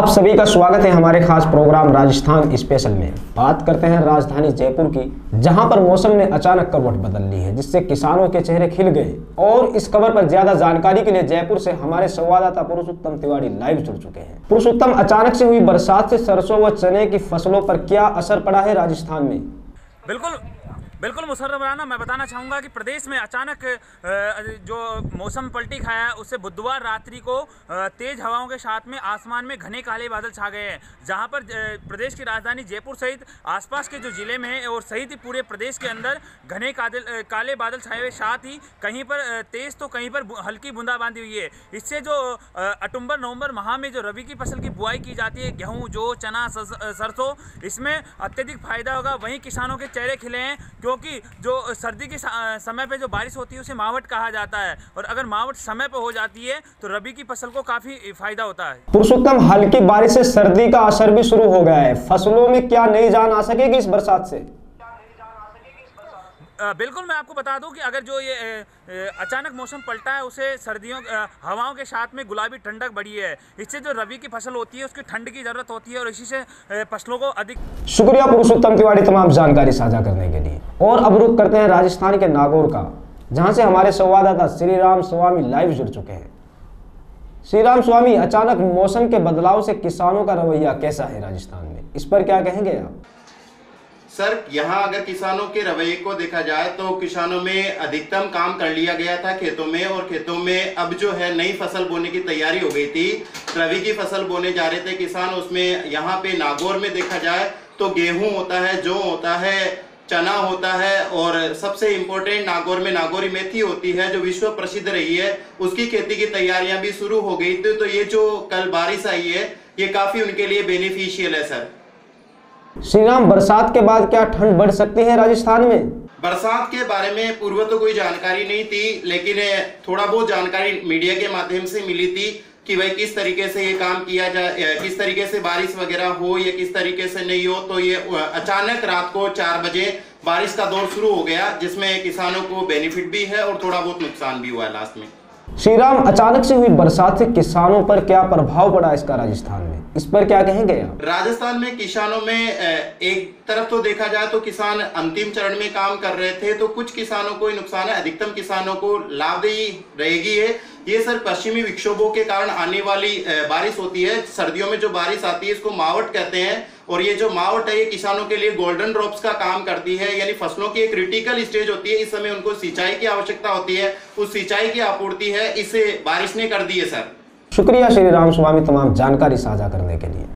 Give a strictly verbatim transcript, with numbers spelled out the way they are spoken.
आप सभी का स्वागत है हमारे खास प्रोग्राम राजस्थान स्पेशल में। बात करते हैं राजधानी जयपुर की, जहां पर मौसम ने अचानक करवट बदल ली है, जिससे किसानों के चेहरे खिल गए। और इस खबर पर ज्यादा जानकारी के लिए जयपुर से हमारे संवाददाता पुरुषोत्तम तिवारी लाइव जुड़ चुके हैं। पुरुषोत्तम, अचानक से हुई बरसात से सरसों व चने की फसलों पर क्या असर पड़ा है राजस्थान में? बिल्कुल बिल्कुल मुसर्रफ राना, मैं बताना चाहूँगा कि प्रदेश में अचानक जो मौसम पलटी खाया है, उससे बुधवार रात्रि को तेज़ हवाओं के साथ में आसमान में घने काले बादल छा गए हैं, जहां पर प्रदेश की राजधानी जयपुर सहित आसपास के जो ज़िले में है और सहित ही पूरे प्रदेश के अंदर घने काले बादल छाए हुए, साथ ही कहीं पर तेज़ तो कहीं पर हल्की बूंदाबांदी हुई है। इससे जो अक्टूबर नवंबर माह में जो रबी की फसल की बुआई की जाती है, गेहूँ, जौ, चना, सरसों, इसमें अत्यधिक फायदा होगा। वहीं किसानों के चेहरे खिले हैं, क्योंकि जो सर्दी के समय पे जो बारिश होती है उसे मावट कहा जाता है, और अगर मावट समय पे हो जाती है तो रबी की फसल को काफी फायदा होता है। पुरुषोत्तम, हल्की बारिश से सर्दी का असर भी शुरू हो गया है। फसलों में क्या नई जान आ सकेगी इस बरसात से? आ, बिल्कुल, मैं आपको बता दूं कि अगर जो ये ए, ए, अचानक मौसम पलटा है, उसे सर्दियों आ, हवाओं के साथ में गुलाबी ठंडक बढ़ी है। इससे जो रबी की फसल होती है उसकी ठंड की ज़रूरत होती है, और इसी से ए, फसलों को अधिक। शुक्रिया पुरुषोत्तम तिवारी तमाम जानकारी साझा करने के लिए। और अब रुख करते हैं राजस्थान के नागौर का, जहां से हमारे संवाददाता श्री राम स्वामी लाइव जुड़ चुके हैं। श्री राम स्वामी, अचानक मौसम के बदलाव से किसानों का रवैया कैसा है राजस्थान में, इस पर क्या कहेंगे आप? सर, यहाँ अगर किसानों के रवैये को देखा जाए तो किसानों में अधिकतम काम कर लिया गया था खेतों में, और खेतों में अब जो है नई फसल बोने की तैयारी हो गई थी। रबी की फसल बोने जा रहे थे किसान। उसमें यहाँ पे नागौर में देखा जाए तो गेहूं होता है, जौ होता है, चना होता है, और सबसे इम्पोर्टेंट नागौर में नागौरी मेथी होती है जो विश्व प्रसिद्ध रही है। उसकी खेती की तैयारियां भी शुरू हो गई थी। तो ये जो कल बारिश आई है, ये काफी उनके लिए बेनिफिशियल है। सर श्री राम, बरसात के बाद क्या ठंड बढ़ सकती है राजस्थान में? बरसात के बारे में पूर्व तो कोई जानकारी नहीं थी, लेकिन थोड़ा बहुत जानकारी मीडिया के माध्यम से मिली थी कि भाई किस तरीके से ये काम किया जाए, किस तरीके से बारिश वगैरह हो या किस तरीके से नहीं हो। तो ये अचानक रात को चार बजे बारिश का दौर शुरू हो गया, जिसमें किसानों को बेनिफिट भी है और थोड़ा बहुत नुकसान भी हुआ है लास्ट में। श्री राम, अचानक से हुई बरसात से किसानों पर क्या प्रभाव पड़ा इसका राजस्थान में, इस पर क्या कहेंगे आप? राजस्थान में किसानों में एक तरफ तो देखा जाए तो किसान अंतिम चरण में काम कर रहे थे, तो कुछ किसानों को ही नुकसान है, अधिकतम किसानों को लाभदेही रहेगी है ये। सर, पश्चिमी विक्षोभों के कारण आने वाली बारिश होती है। सर्दियों में जो बारिश आती है इसको मावट कहते हैं, और ये जो मावट है ये किसानों के लिए गोल्डन ड्रॉप्स का काम करती है, यानी फसलों की एक क्रिटिकल स्टेज होती है। इस समय उनको सिंचाई की आवश्यकता होती है, उस सिंचाई की आपूर्ति है इसे बारिश ने कर दी है। सर, शुक्रिया श्री राम स्वामी तमाम जानकारी साझा करने के लिए।